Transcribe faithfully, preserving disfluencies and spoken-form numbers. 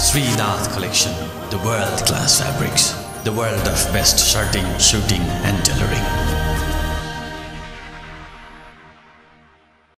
Srinath Collection, the world-class fabrics, the world of best shirting, shooting and tailoring.